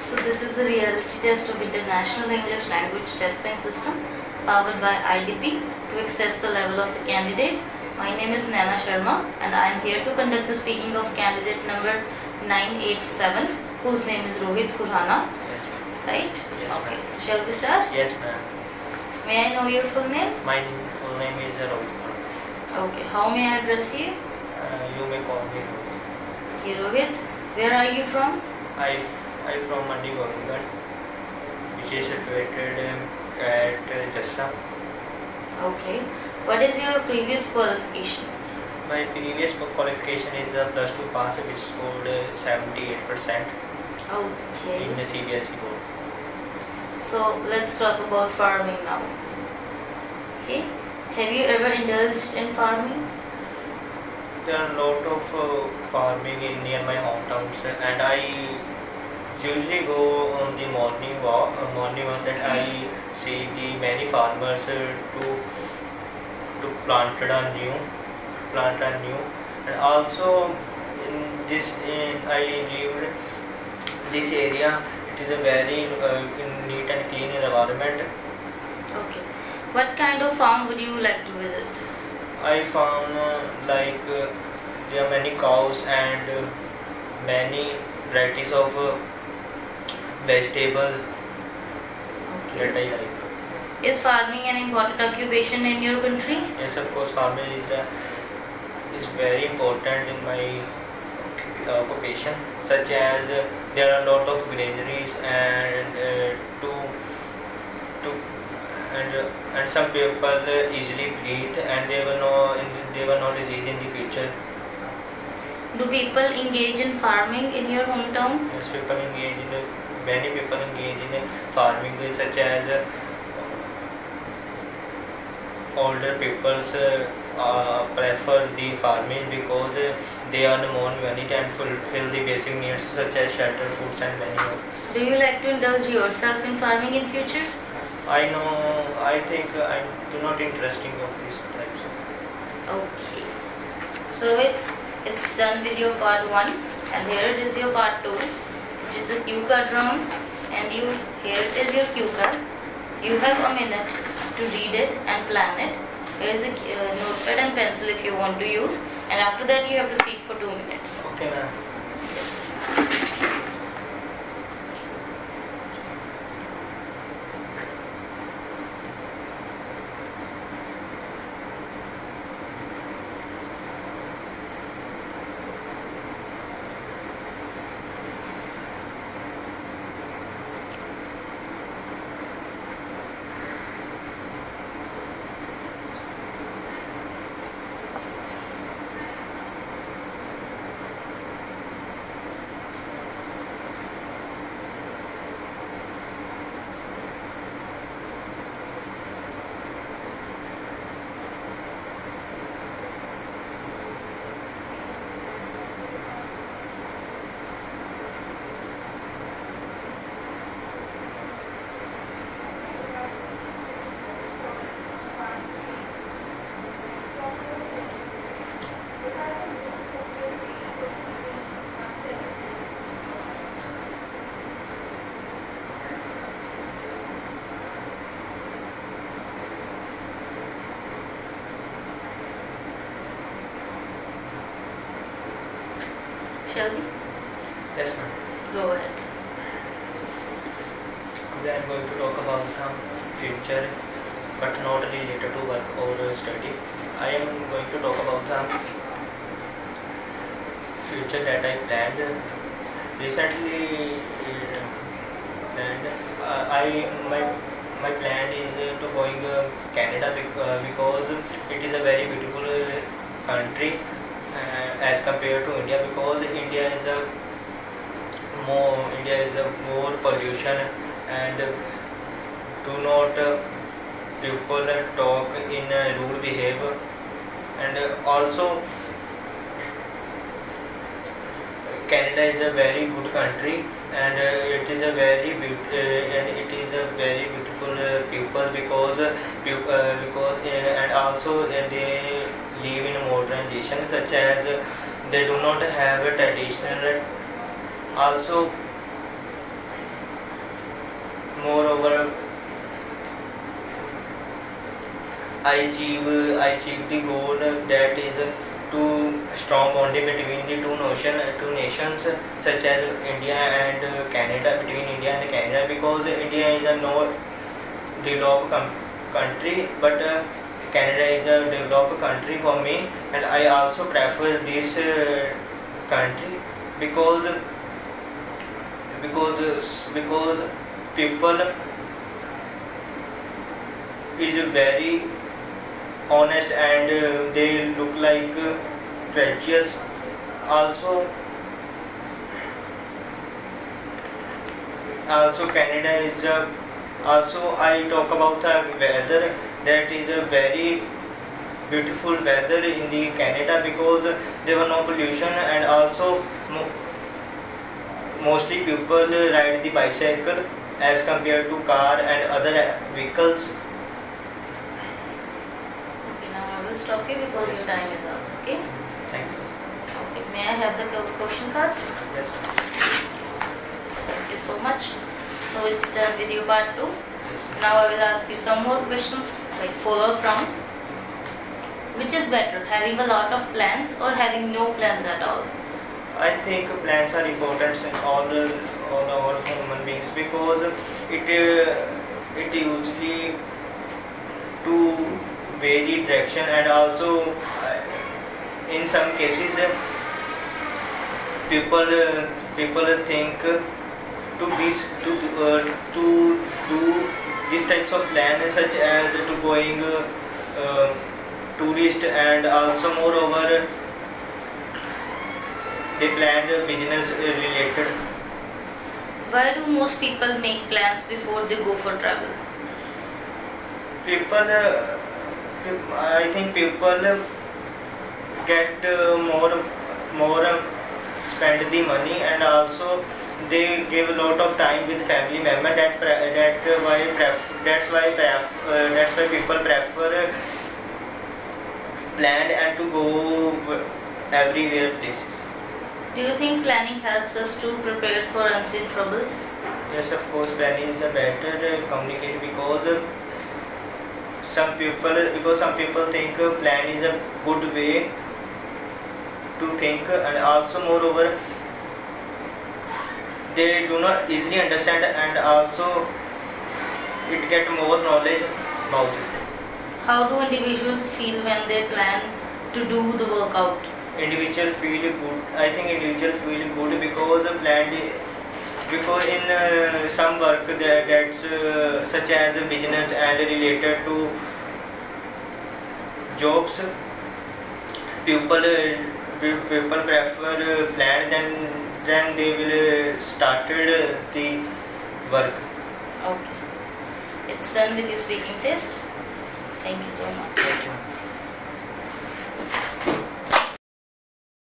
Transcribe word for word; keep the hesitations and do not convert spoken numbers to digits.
So this is the reality test of International English Language Testing System powered by I D P to assess the level of the candidate. My name is Naina Sharma and I am here to conduct the speaking of candidate number nine eight seven, whose name is Rohit Khurana. Yes. Right? Yes, okay. ma'am. So shall we start? Yes, ma'am. May I know your full name? My full name is Rohit Khurana. Okay. How may I address you? Uh, you may call me Rohit. Okay, Rohit. Where are you from? I I from Mandi Govindgarh, which is situated um, at uh, Jasra. Okay. What is your previous qualification? My previous qualification is a plus two pass, which scored uh, seventy-eight percent Okay. in the C B S E board. So let's talk about farming now. Okay. Have you ever indulged in farming? There are a lot of uh, farming in near my hometowns, and I usually go on the morning walk. Uh, morning walk, and I see the many farmers uh, to to plant a new, plant a new, and also in this in I lived this area. It is a very uh, neat and clean environment. Okay. What kind of farm would you like to visit? I found uh, like uh, there are many cows and uh, many varieties of uh, vegetable Okay. that I like. Is farming an important occupation in your country? Yes, of course, farming is uh, is very important in my uh, occupation. Such as uh, there are a lot of granaries and uh, to to and uh, and some people uh, easily breathe, and they will know they will not disease in the future. Do people engage in farming in your hometown? Yes, people engage in uh, many people engage in uh, farming, uh, such as uh, older people uh, uh, prefer the farming because uh, they earn more money and fulfill the basic needs such as shelter, foods, and many more. Do you like to indulge yourself in farming in future? I know, I think uh, I'm do not interesting of these types of. Okay. So it, it's done with your part one, and here it is your part two, which is a cue card round, and you here it is your cue card. You have a minute to read it and plan it. Here is a uh, notepad and pencil if you want to use, and after that you have to speak for two minutes. Okay, ma'am. Yes. Shall we? Yes, ma'am. Go ahead. Today I'm going to talk about the future, but not related to work or study. I am going to talk about the future that I planned recently. Uh, planned. Uh, I my my plan is uh, to going uh, Canada bec- uh, because it is a very beautiful uh, country uh, as compared to India, because India is a more India is a more pollution, and uh, do not uh, people uh, talk in uh, rude behavior, and uh, also Canada is a very good country, and uh, it is a very be- uh, and it is a very beautiful uh, people because uh, pu- uh, because uh, and also uh, they live in modernization, such as uh, they do not have a traditional. Also moreover, I achieve I achieve the goal that is to strong bonding between the two nation two nations such as India and Canada, between India and Canada, because India is a no developed com- country, but uh, Canada is a developed country for me, and I also prefer this uh, country because because because people is very honest, and uh, they look like uh, treacherous. Also, also Canada is a, also I talk about the weather, that is a very beautiful weather in the Canada because there were no pollution, and also mo- mostly people ride the bicycle as compared to car and other vehicles. Okay, now I will stop you because your time is up. Okay. Thank you. Okay. May I have the co- question cards? Yes. Thank you so much. So it's done with you part two. Yes. Now I will ask you some more questions, like follow from. Which is better, having a lot of plans or having no plans at all? I think plans are important in all all our human beings because it uh, it usually to vary direction, and also uh, in some cases uh, people uh, people think to this to uh, to do these types of plans such as to going uh, uh, tourist, and also moreover they planned business related. Why do most people make plans before they go for travel? People, uh, peop- I think people uh, get uh, more, more uh, spend the money, and also they give a lot of time with family member. That pre- that uh, why pref- that's why pref- uh, that's why people prefer uh, planned and to go everywhere places. Do you think planning helps us to prepare for unseen troubles? Yes, of course, planning is a better uh, communication because uh, some people because some people think uh, plan is a good way to think, uh, and also moreover they do not easily understand, and also it get more knowledge about it. How do individuals feel when they plan to do the workout? Individual feel good. I think individual feel good because uh, planned because in uh, some work that, that's uh, such as business and related to jobs, people uh, pe- people prefer uh, planned, then then they will uh, started uh, the work. Okay. It's done with your speaking test. Thank you so much. Thank you.